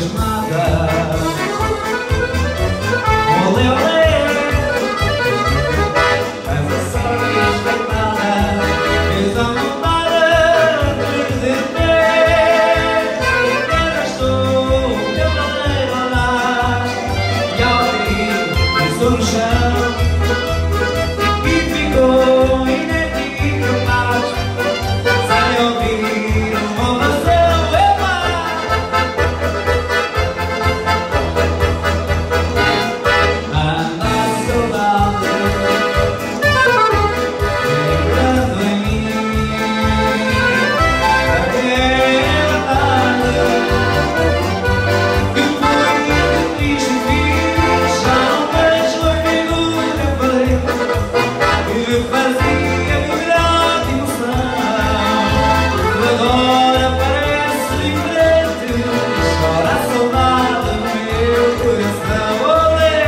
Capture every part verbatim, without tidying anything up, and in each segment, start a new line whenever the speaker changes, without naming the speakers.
entusiasmada. Olé, olé, mas a sorte respeitada fez a montada de dizer-me que ainda estou teu ladeiro atrás. E ao cair, pisou no chão e ficou inerte mais, sem ouvir uma oração. Epá! Anda a saudade entrando em mim, aquela tarde que foi triste e fiz. Já não vejo a figura feita que fazia vibrar de emoção. Agora parece diferente, chora a saudade no meu coração. Olé!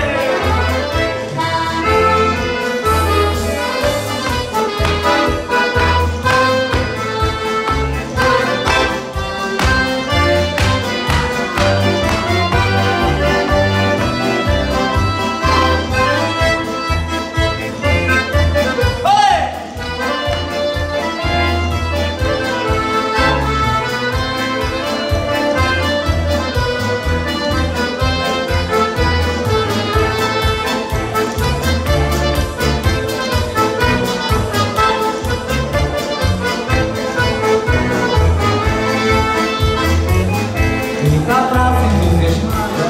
Olé! Fica atrás entusiasmada.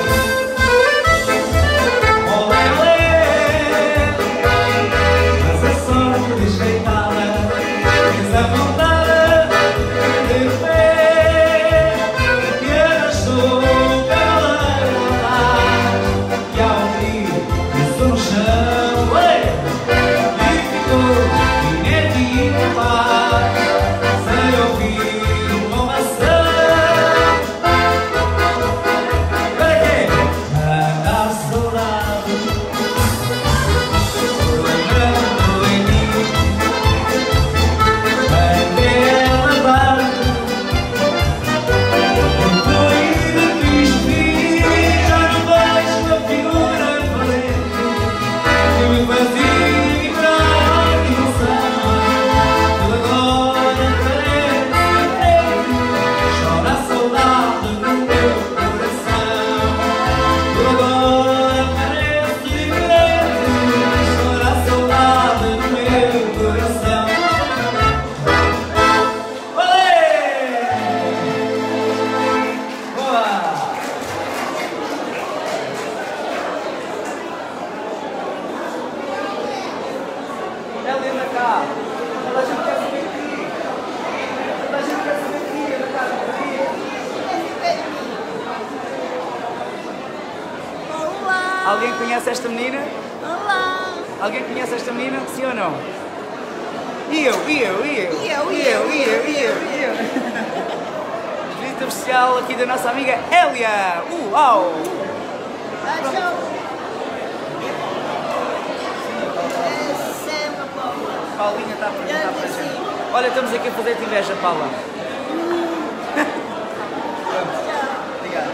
Olé, olé, mas a sorte desfeitada fez a vontade de ver que eu estou pela atrás. E ao rir, pisou no chão, ué, e ficou inerte e incapaz, sem ouvir uma oração. Anda a saudade lembrando em mim, aquela tarde que foi de triste. Já não vejo a figura diferente que me fazia vibrar de emoção. Tudo agora parece diferente, chora a saudade no meu coração. Tudo agora parece diferente, chora a saudade no meu coração. Olé! Boa! É linda cá. Toda a gente quer saber de ti. Toda a gente quer saber de ti, anda cá, de ti.
Olá!
Alguém conhece esta menina?
Olá!
Alguém conhece esta menina? Sim ou não? E eu, e eu, e eu?
E eu,
e
e
eu,
eu,
e eu, e eu, e eu. Visita especial aqui da nossa amiga Hélia. Uau! Paulinha está a perguntar para a gente. Olha, estamos aqui a fazer-te inveja, Paula. Pronto. Obrigado.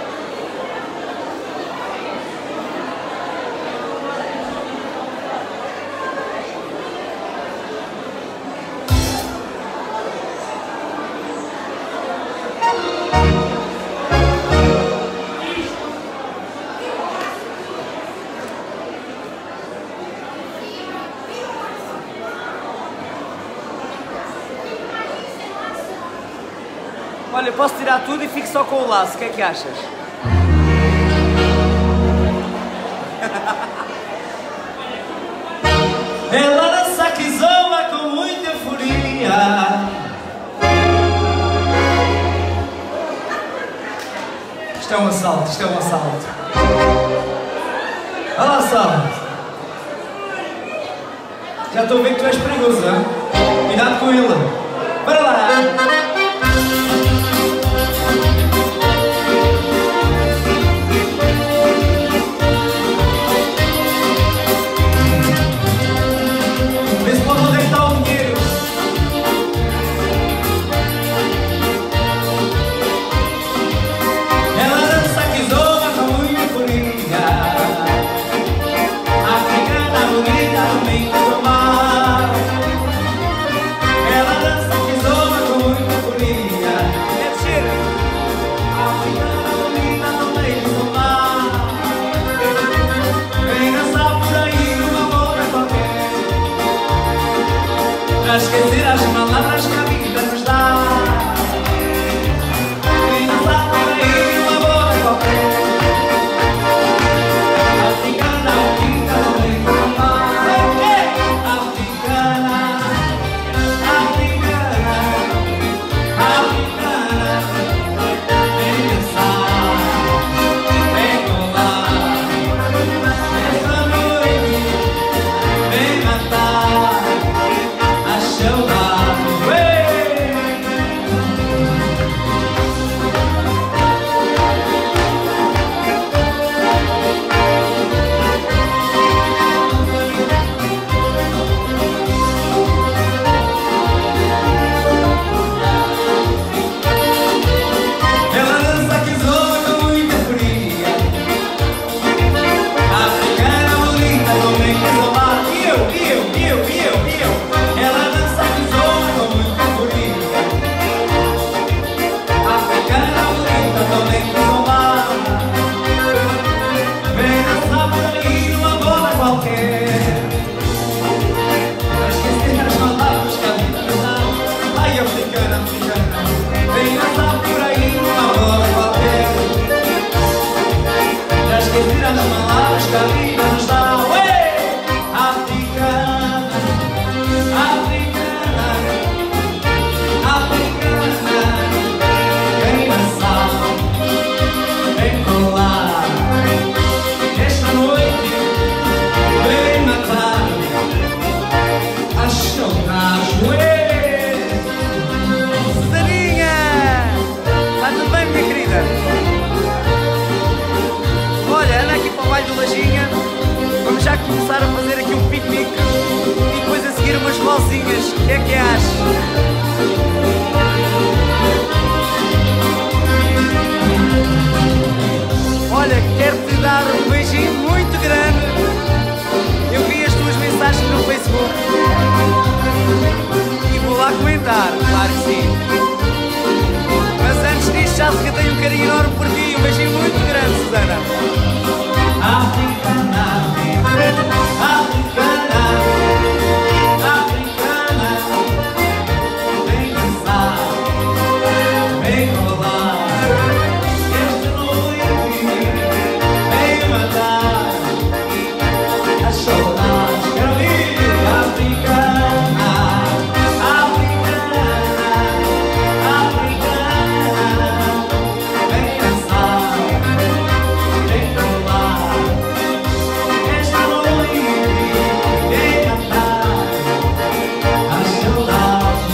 Olha, posso tirar tudo e fico só com o laço, o que é que achas?
Ela dança que zoa com muita furia. Isto é um assalto, isto é um assalto. Olha lá só. Já estou a ver que tu és perigoso, hein? Cuidado com ele. Bora lá. Ela
as malavras que a vida nos dá. E não dá por aí uma boa qualquer. Africana, africana, não vem com mais. Africana, africana, africana, vem dançar, vem colar. Essa noite vem matar a saudade. Ela dança que zoa com muita fria. Africana bonita, não vem que zoar. E eu, e eu, e eu, e eu, e eu. Ela dança que zoa com muita fria. Africana bonita, não vem que zoar. Vem dançar por aí numa bola qualquer. Pra esquecer as palavras que a vida nos dá. Ai, africana, africana, vem dançar por aí numa bola qualquer. Pra esquecer as palavras que a vida nos dá. Ué! Africana, africana, africana, vem dançar, vem colar. Esta noite vem matar a saudade. Ué!
Susaninha! Está tudo bem, minha querida? Olha, anda aqui para o Vale do Lajinha. Vamos já começar a fazer aqui um piquenique e depois a seguir umas rosinhas. O que é que achas? Olha, quero-te dar um beijinho muito grande. Eu vi as tuas mensagens no Facebook e vou lá comentar, claro que sim. Mas antes disso, já sei que eu tenho um carinho enorme por ti. Um beijinho muito grande, Susana.
Africana, africana, africana, vem dançar, vem colar. Esta noite vem matar a saudade. Quero ouvir. Africana, africana, africana, vem dançar, vem colar. Esta noite vem matar a saudade.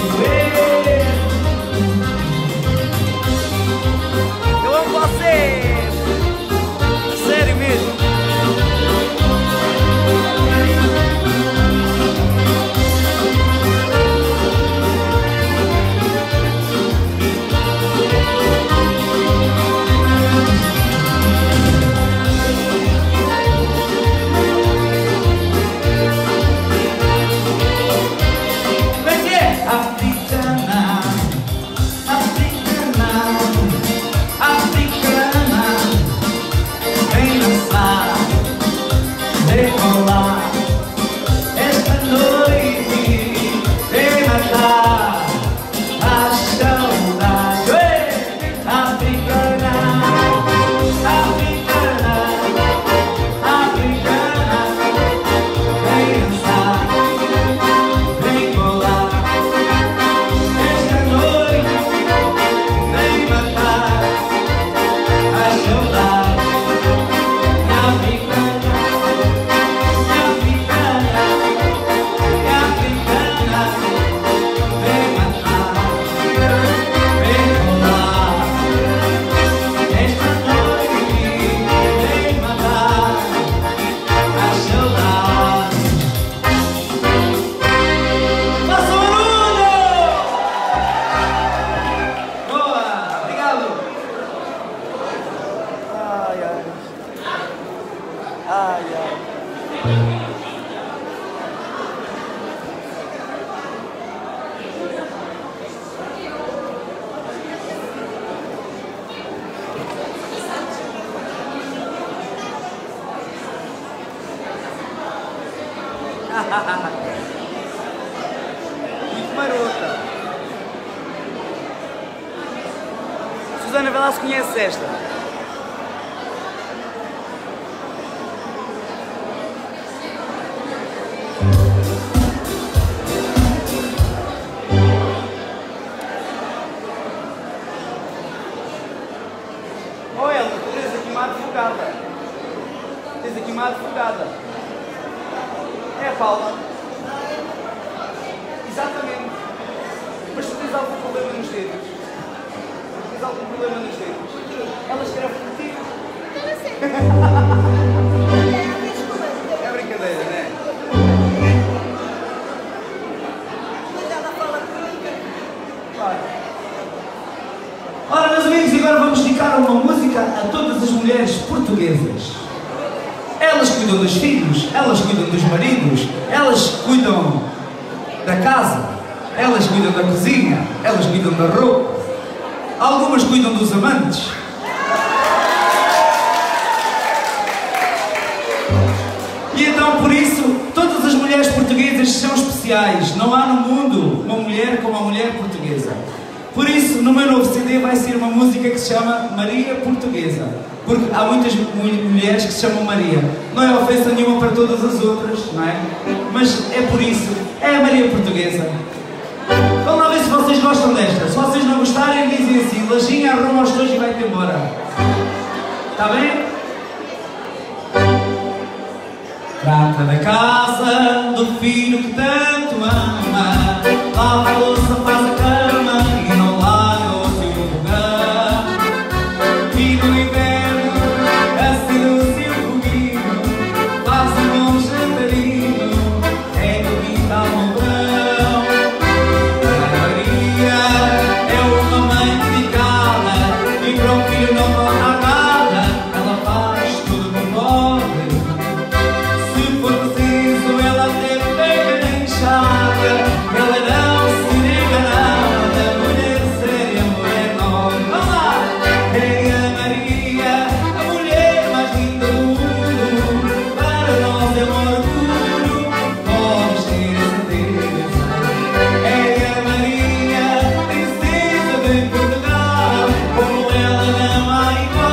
Eu amo vocês! Sério mesmo!
Como é que é? Africana, africana, africana, vem dançar, vem colar. Esta noite vem matar a saudade. Ué! Africana, africana, africana, vem dançar, vem colar. Esta noite vem matar a saudade. Africana, africana, africana, vem matar, vem colar. Esta noite vem matar a saudade. Passa o barulho! Boa, obrigado.
Ai, ai. Ai, ai.
Muito maroto.
Susana, vê lá se conheces esta. Oh, Elma, tu tens aqui uma advogada. Tens aqui uma advogada. É a Paula. Exatamente. Mas tu tens algum problema nos dedos? Tens algum problema nos dedos? Ela escreve por ti. É brincadeira, não é? Claro.
Ora, meus amigos, agora vamos dedicar uma música a todas as mulheres portuguesas. Elas cuidam dos filhos, elas cuidam dos maridos, elas cuidam da casa, elas cuidam da cozinha, elas cuidam da roupa, algumas cuidam dos amantes. E então, por isso, todas as mulheres portuguesas são especiais. Não há no mundo uma mulher como a mulher portuguesa. Por isso, no meu novo C D vai ser uma música que se chama Maria Portuguesa. Porque há muitas mulheres que se chamam Maria. Não é ofensa nenhuma para todas as outras, não é? Mas é por isso. É a Maria Portuguesa. Vamos lá ver se vocês gostam desta. Se vocês não gostarem, dizem assim: Lajinha, arruma os dois e vai-te embora. Está bem? Trata da casa, do filho que tanto ama. Lava a louça, faz a cama e não larga o seu lugar. E no inverno, acende o seu foguinho, faz um bom jantarinho, é do quintal no verão. A Maria é uma mãe dedicada e para o filho não falta nada, ela faz tudo como pode. Se for preciso, ela até pega na enxada, ela não se nega nada, mulher séria, mulher nova. Vamos lá! É a Maria, a mulher mais linda do mundo, para nós é um orgulho, podes ter certeza. É a Maria, princesa de Portugal, como ela não há igual.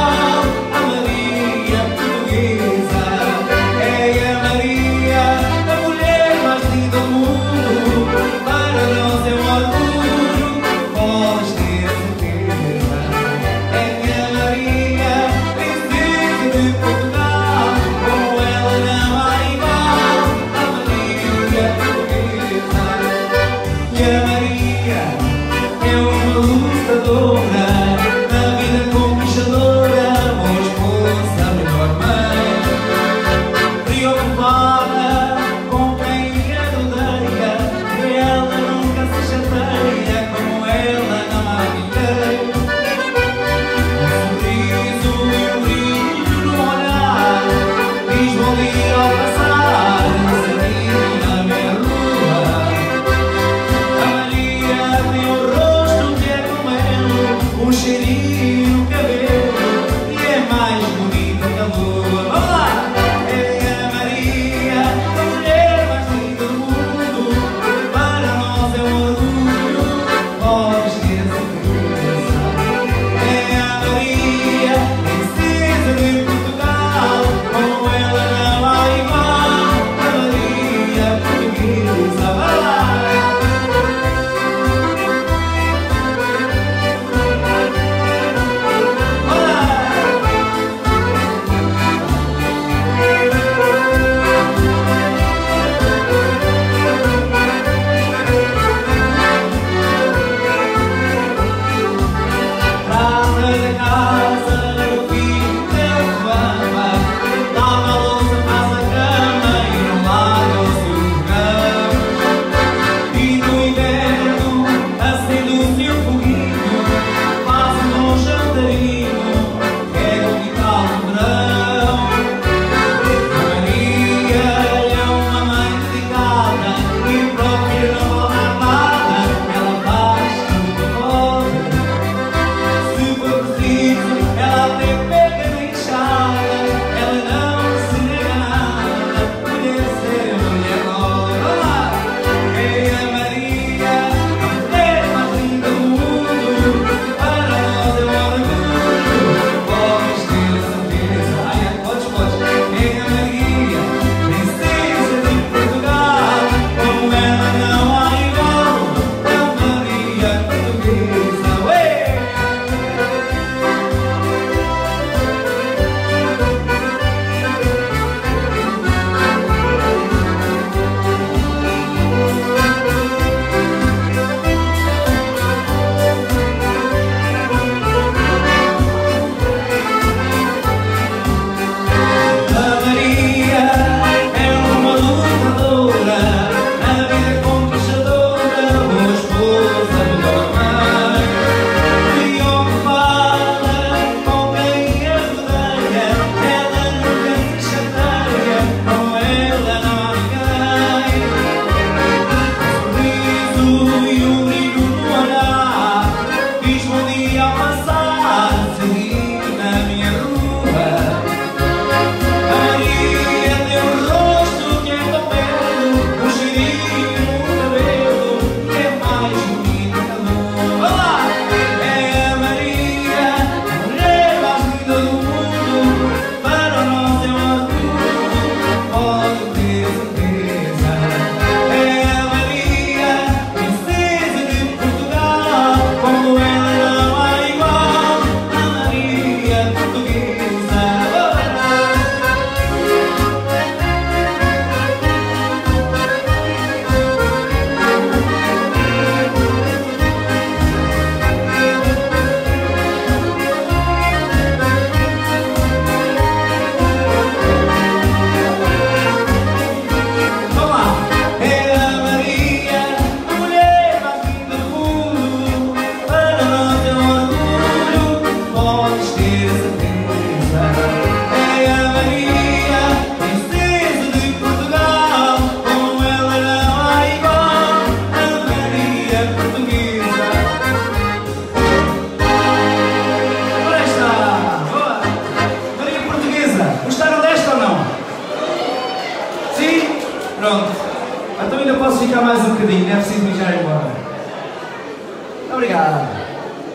um bocadinho, não é preciso ir já embora. Obrigado.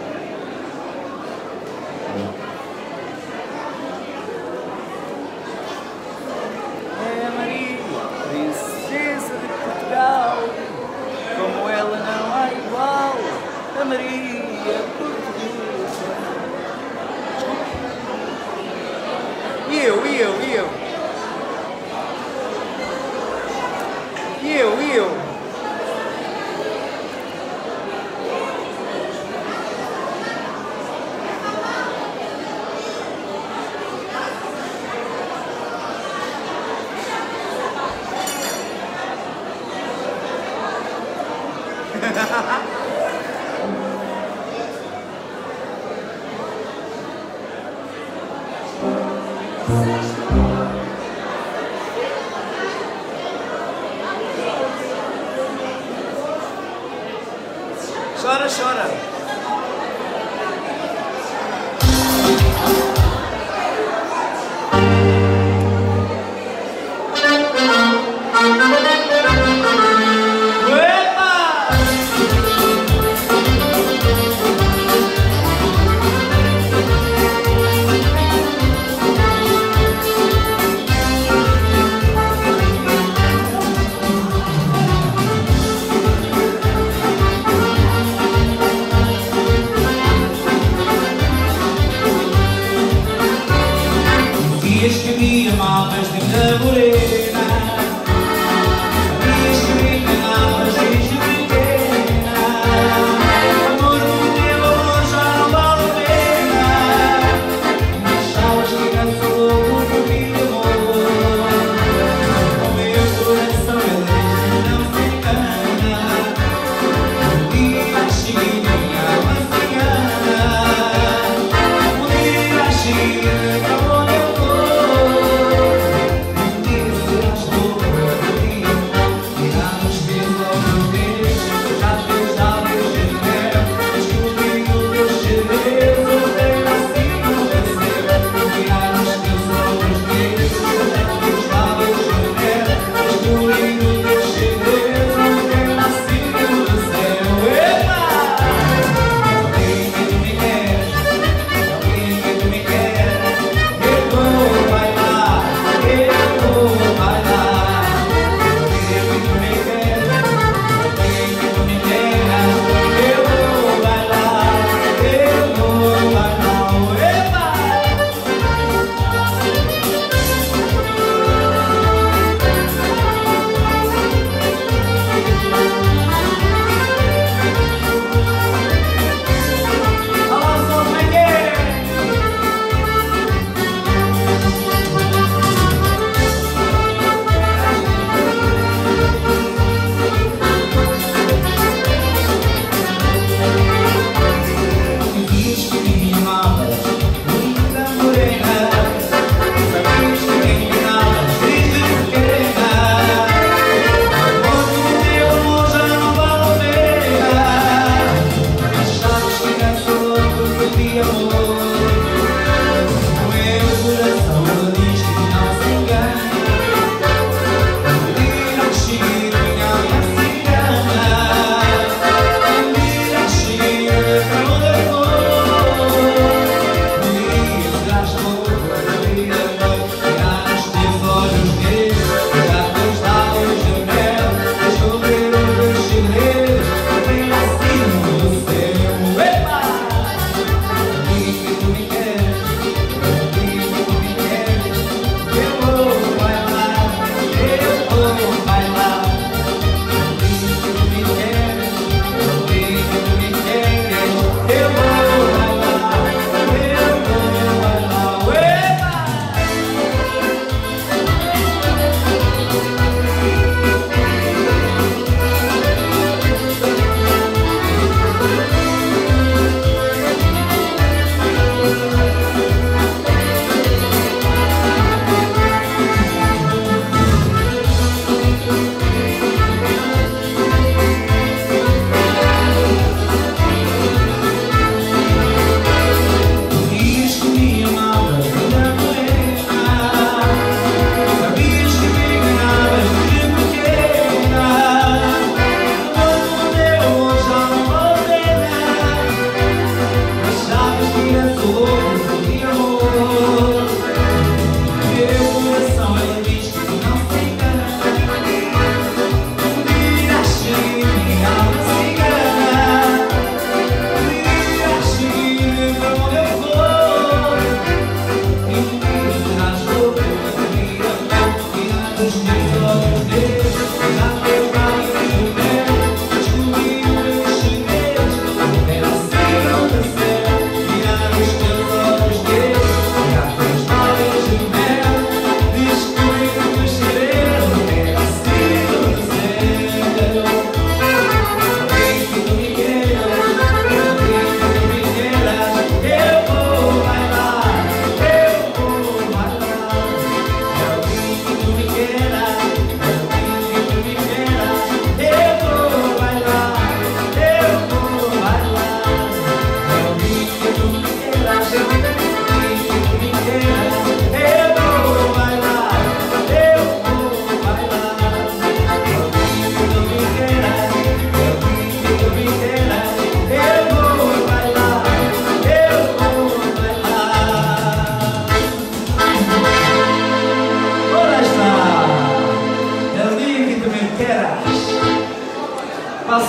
É a Maria, princesa de Portugal, como ela não há igual, a Maria portuguesa. E eu, e eu, e eu? E eu, e eu?
Chora, chora. Dias que me amavas linda morena, dias que me enganavas desde pequena, amor meu amor já não vale a pena, achavas que era só louco por mim amor, o meu coração ele não se engana, um dia cheguei minha alma cigana, um dia cheguei para onde eu vou.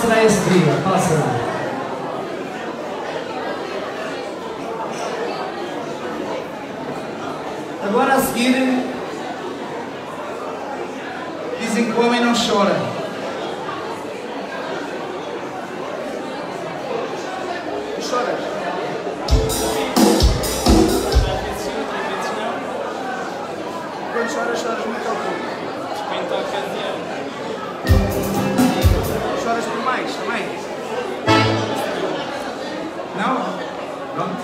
será esse dia? Qual será? Agora a seguir, dizem que o homem não chora. Tu choras? Quando choras, choras muito ao pouco.
Depende da ocasião.
Choras por mais também? Não? Pronto.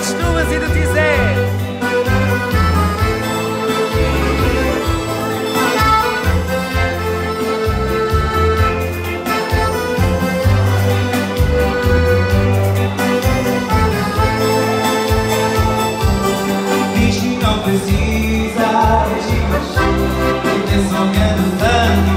Saudades tuas e do Tizé.
Diz que não precisa, porque sonhando tanto.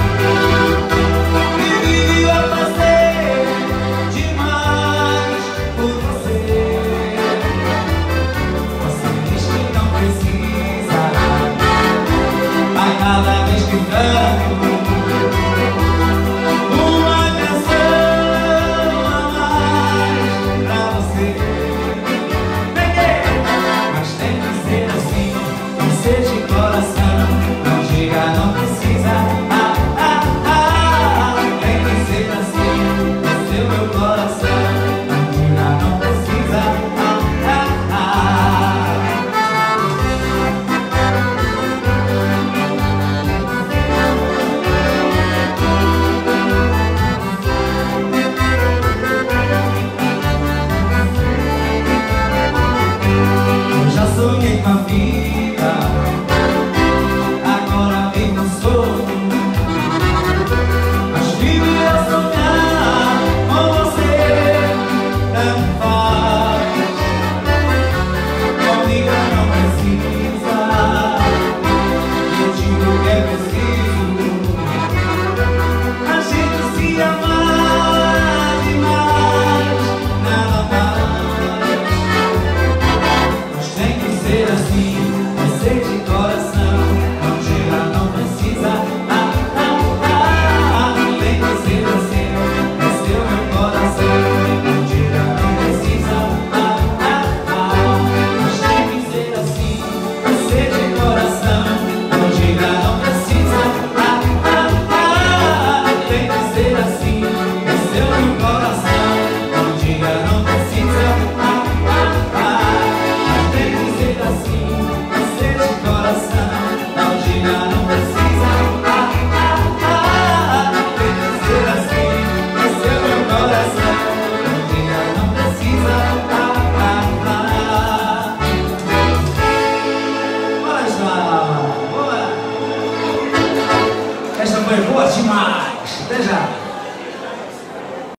Cada vez que canto uma canção a mais pra você. Mas tem que ser assim, não seja de coração. Não diga, não precisa. Ah, ah, ah. Tem que ser assim, no seu meu coração. Não diga, não precisa. Ah, ah, ah. Sonhei com a vida, agora vivo um sonho. Mas vivo eu sonhar com você, tanto faz. Comigo não precisa, eu digo que é preciso a gente se amar demais, nada mais. Ser assim, vai ser de coração. Não diga, não precisa. Ah, ah, ah. Tem que ser assim, vai ser o meu coração. Não diga, não precisa. Ah, ah, ah. Mas tem que ser assim, vai ser de coração. Não diga, não precisa. Ah, ah, ah. Tem que ser assim, vai ser o meu coração. Não diga, não precisa. Ah, ah, ah. Tem que ser assim, você de coração. Não diga, não precisa. Ah, ah, ah. Tem que ser assim, você é meu coração. Não diga, não precisa. Ah, ah, ah. Bora, João, boa. Esta foi boa demais. Até já.